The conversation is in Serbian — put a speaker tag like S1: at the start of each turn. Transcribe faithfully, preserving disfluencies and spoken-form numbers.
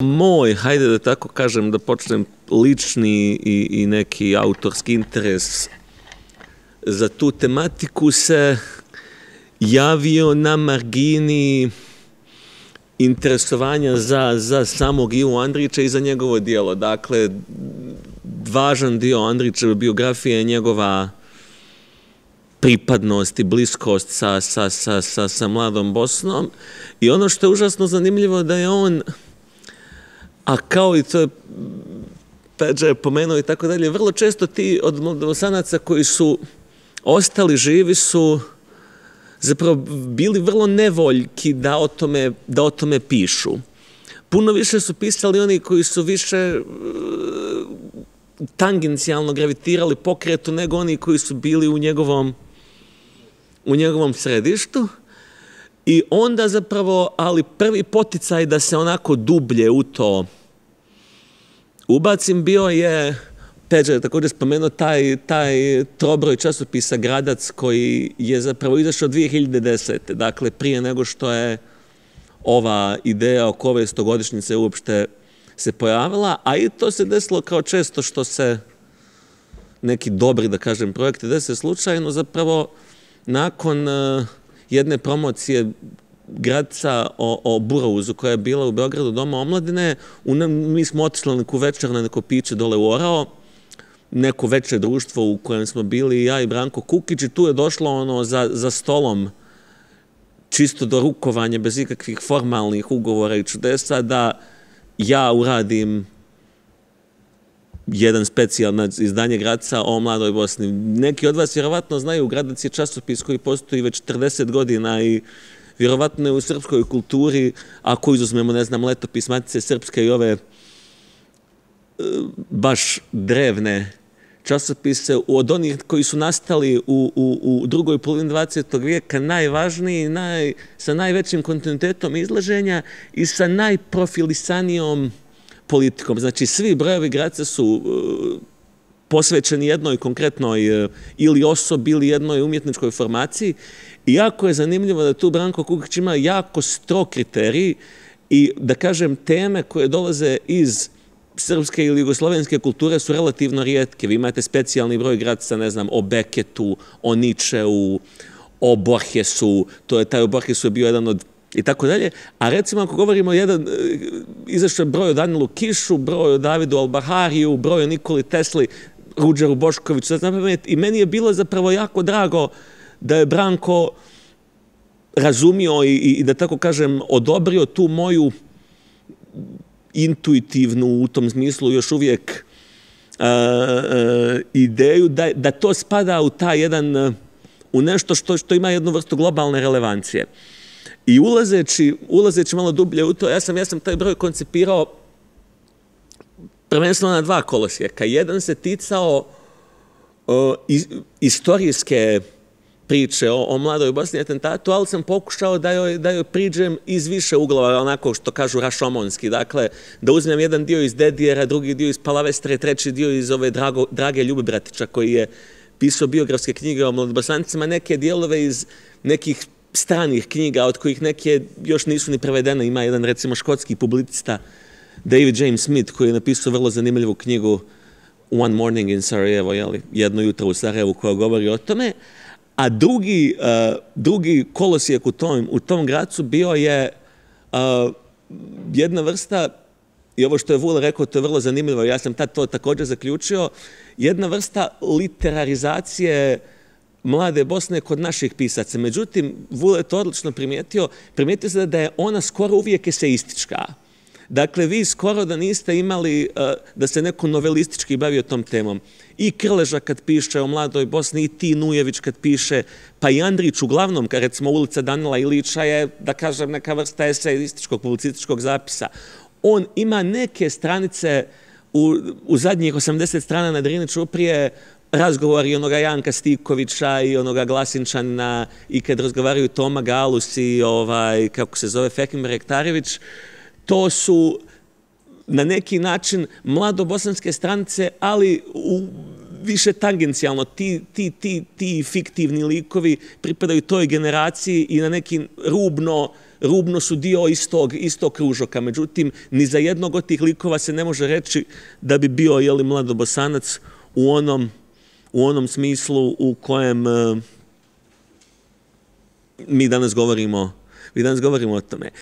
S1: moj, hajde da tako kažem, da počnem lični i, i neki autorski interes za tu tematiku se javio na margini interesovanja za, za samog Ivu Andrića i za njegovo dijelo. Dakle, važan dio Andrićeve biografije je njegova pripadnost i bliskost sa, sa, sa, sa, sa mladom Bosnom. I ono što je užasno zanimljivo da je on, a kao i to je Peđa je pomenuo i tako dalje, vrlo često ti od Bosanaca koji su ostali živi su zapravo bili vrlo nevoljki da o tome, da o tome pišu. Puno više su pisali oni koji su više tangencijalno gravitirali pokretu nego oni koji su bili u njegovom, u njegovom središtu. I onda zapravo, ali prvi poticaj da se onako dublje u to ubacim bio je, Peđa je također spomenuo, taj, taj trobroj časopisa Gradac koji je zapravo izašao dvije hiljade desete. Dakle, prije nego što je ova ideja oko ove stogodišnjice uopšte se pojavila, a i to se desilo kao često što se neki dobri, da kažem, projekti dese slučajno. Zapravo, nakon uh, jedne promocije Gradca o, o Burouzu koja je bila u Beogradu Doma omladine, mi smo otišli na neku večer, na neko piće dole u Orao, neko veće društvo u kojem smo bili ja i Branko Kukić i tu je došlo ono za, za stolom čisto do rukovanja bez ikakvih formalnih ugovora i čudesa da ja uradim jedan specijalno izdanje Gradca o mladoj Bosni. Neki od vas vjerovatno znaju, Gradac je časopis koji postoji već četrdeset godina i vjerovatno je u srpskoj kulturi, ako izuzmemo, ne znam, letopis Matice Srpske i ove baš drevne časopise, od onih koji su nastali u, u, u drugoj polovini dvadesetog vijeka, najvažniji, naj, sa najvećim kontinuitetom izlaženja i sa najprofilisanijom politikom. Znači, svi brojevi Gradca su uh, posvećeni jednoj konkretnoj uh, ili osobi ili jednoj umjetničkoj formaciji. I jako je zanimljivo da tu Branko Kukić ima jako strog kriterij i, da kažem, teme koje dolaze iz srpske ili jugoslovenske kulture su relativno rijetke. Vi imate specijalni broj Gradca, ne znam, o Beketu, o Ničeu, o Borgesu, to je taj o Borgesu je bio jedan od i tako dalje. A recimo ako govorimo jedan, izašao broj o Danilu Kišu, broj o Davidu Albahariju, broj o Nikoli Tesli, Ruđeru Boškoviću, sad znam pamet, i meni je bilo zapravo jako drago da je Branko razumio i, i da tako kažem odobrio tu moju intuitivnu u tom smislu još uvijek uh, uh, ideju da, da to spada u taj jedan, uh, u nešto što, što ima jednu vrstu globalne relevancije. I ulazeći, ulazeći malo dublje u to, ja sam, ja sam taj broj koncipirao prvenstveno na dva kolosijeka. Jedan se ticao uh, is, istorijske priče o, o mladoj Bosni atentatu, ali sam pokušao da joj, da joj priđem iz više uglova, onako što kažu rašomonski. Dakle, da uzmem jedan dio iz Dedijera, drugi dio iz Palavestre, treći dio iz ove Drago, Drage Ljube Bratića, koji je pisao biografske knjige o mladobosancima, neke dijelove iz nekih stranih knjiga, od kojih neke još nisu ni prevedene. Ima jedan, recimo, škotski publicista, David James Smith, koji je napisao vrlo zanimljivu knjigu One Morning in Sarajevo, jeli, jedno jutro u Sarajevu, koja govori o tome. A drugi, uh, drugi kolosijek u tom, u tom Gradcu bio je uh, jedna vrsta, i ovo što je Vule rekao, to je vrlo zanimljivo, ja sam tad to također zaključio, jedna vrsta literarizacije mlade Bosne kod naših pisaca. Međutim, Vule je to odlično primijetio, primijetio se da je ona skoro uvijek eseistička. Dakle, vi skoro da niste imali uh, da se neko novelistički bavio tom temom. I Krleža kad piše o mladoj Bosni, i ti Nujević kad piše, pa i Andrić uglavnom, kad recimo Ulica Danila Ilića je, da kažem, neka vrsta eseističkog, publicističkog zapisa. On ima neke stranice u, u zadnjih osamdeset strana na Drini Čuprije, razgovori onoga Janka Stikovića i onoga Glasinčana i kad razgovaraju Toma Galus i ovaj, kako se zove, Fehim Rektarević, to su na neki način mladobosanske stranice, ali u više tangencijalno. Ti, ti, ti, ti fiktivni likovi pripadaju toj generaciji i na neki rubno, rubno su dio istog, istog kružoka. Međutim, ni za jednog od tih likova se ne može reći da bi bio, jeli, Mlado Bosanac u onom, u onom smislu u kojem uh, mi danas govorimo, mi danas govorimo o tome.